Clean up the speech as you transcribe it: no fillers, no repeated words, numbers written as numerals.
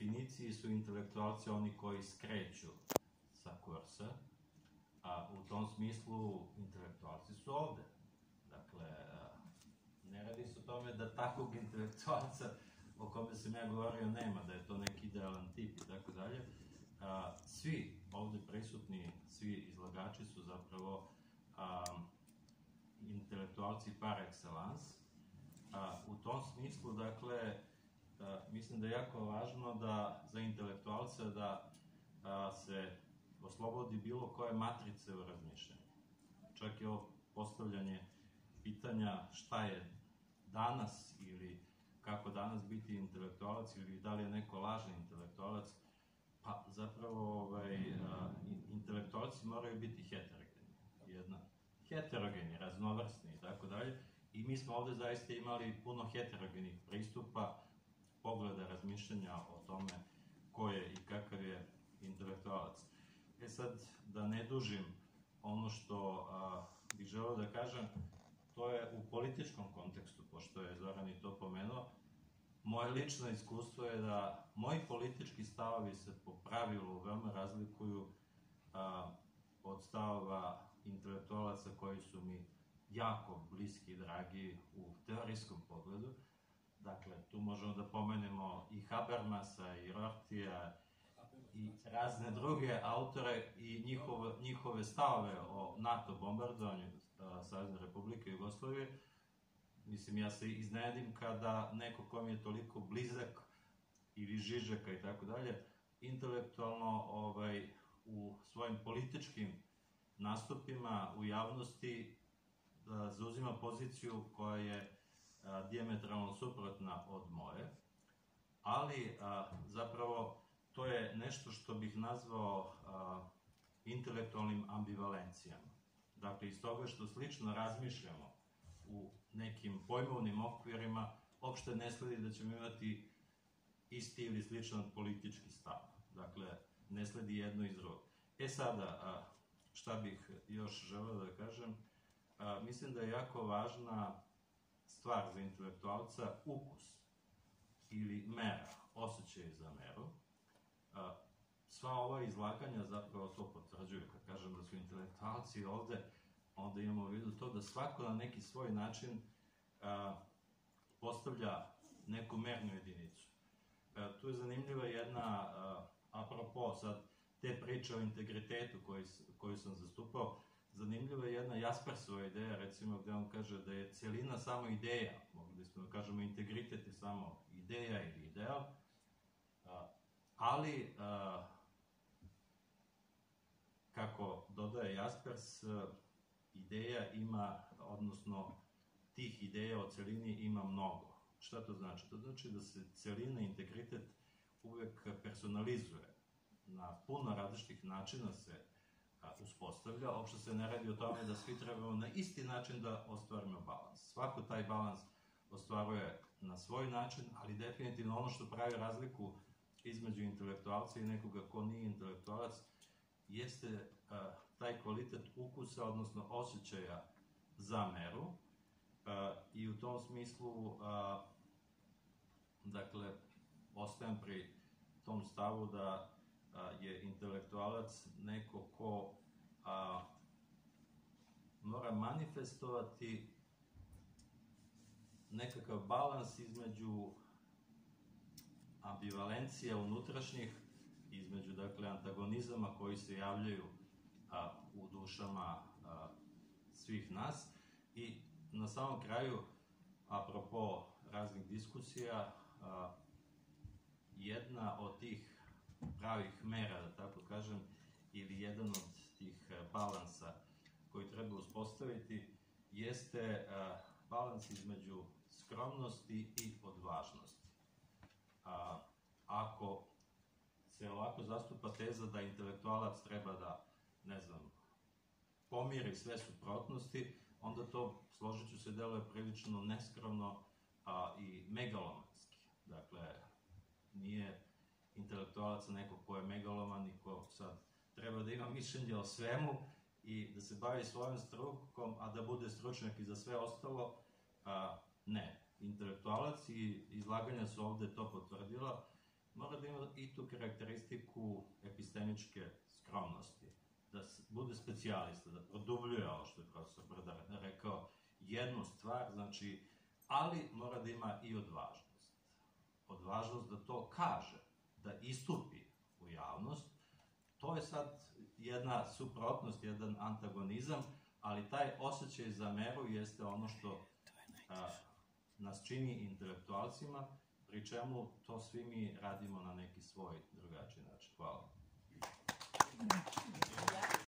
definiciji su intelektualci oni koji skreću sa kursa, a u tom smislu intelektualci su ovde. Dakle, ne radi se o tome da takvog intelektualca o kome sam ja govorio nema, da je to neki idealan tip i tako dalje. Svi ovde prisutni, svi izlagači su zapravo intelektualci par excellence. U tom smislu, dakle, mislim da je jako važno da za intelektualca da se oslobodi bilo koje matrice u razmišljanju. Čak i ovo postavljanje pitanja šta je danas ili kako danas biti intelektualac ili da li je neko lažni intelektualac, pa zapravo intelektualci moraju biti heterogeni, raznovrsni i tako dalje. I mi smo ovde zaista imali puno heterogenih pristupa, pogleda, razmišljanja o tome ko je i kakav je intelektualac. Sad, da ne dužim, ono što bih želeo da kažem, to je u političkom kontekstu, pošto je Zoran i to pomenuo. Moje lično iskustvo je da moji politički stavovi se po pravilu veoma razlikuju od stavova intelektualaca koji su mi jako bliski i dragi u teorijskom pogledu. Dakle, tu možemo da pomenemo i Habermasa, i Rortija, i razne druge autore i njihove stavove o NATO bombardovanju Savezne Republike Jugoslavije. Mislim, ja se iznenadim kada neko ko mi je toliko blizak ili Žižeka i tako dalje, intelektualno u svojim političkim nastupima u javnosti zauzima poziciju koja je dijametralno suprotna od moje, ali zapravo to je nešto što bih nazvao intelektualnim ambivalencijama. Dakle, iz toga što slično razmišljamo u nekim pojmovnim okvirima, uopšte ne sledi da ćemo imati isti ili sličan politički stav. Dakle, ne sledi jedno iz drugog. Sada, šta bih još želeo da kažem, mislim da je jako važna stvar za intelektualca ukus ili mera, osjećaj za meru. Sva ova izlaganja zapravo to potvrđuju. Kad kažem da su intelektualci ovde, onda imamo u vidu to da svako na neki svoj način postavlja neku mernu jedinicu. Tu je zanimljiva jedna, apropo sad te priče o integritetu koju sam zastupao, zanimljiva je jedna Jaspersova ideja, recimo, gde on kaže da je celina samo ideja, mogli bismo da kažemo integritet je samo ideja ili ideal, ali, kako dodaje Jaspers, ideja ima, odnosno tih ideja o celini ima mnogo. Šta to znači? To znači da se celina, integritet uvek personalizuje. Na puno različitih načina se uspostavlja. Uopšte se ne radi o tome da svi trebamo na isti način da ostvarimo balans. Svako taj balans ostvaruje na svoj način, ali definitivno ono što pravi razliku između intelektualca i nekoga ko nije intelektualac jeste taj kvalitet ukusa, odnosno osjećaja za meru. I u tom smislu, dakle, ostajem pri tom stavu da je intelektualac neko ko mora manifestovati nekakav balans između ambivalencija unutrašnjih, između, dakle, antagonizama koji se javljaju u dušama svih nas. I na samom kraju, apropo raznih diskusija, jedna od tih pravih mera, da tako kažem, ili jedan od tih balansa koji treba uspostaviti, jeste balans između skromnosti i odvažnosti. Ako se ovako zastupa teza da intelektualac treba da, ne znam, pomiri sve suprotnosti, onda to, složit ću se, deluje prilično neskromno i megalomanski. Dakle, nije intelektualac neko ko je megaloman i ko sad treba da ima mišljenje o svemu i da se bavi svojom strukom, a da bude stručnjak i za sve ostalo. Ne. Intelektualac, i izlaganja su ovde to potvrdila, mora da ima i tu karakteristiku epistemičke skromnosti, da bude specijalista, da produbljuje ovo što je profesor Brdar rekao, jednu stvar, znači, ali mora da ima i odvažnost. Odvažnost da to kaže, da istupi u javnost. To je sad jedna suprotnost, jedan antagonizam, ali taj osjećaj za meru jeste ono što nas čini intelektualcima, pri čemu to svi mi radimo na neki svoj drugačiji način. Hvala.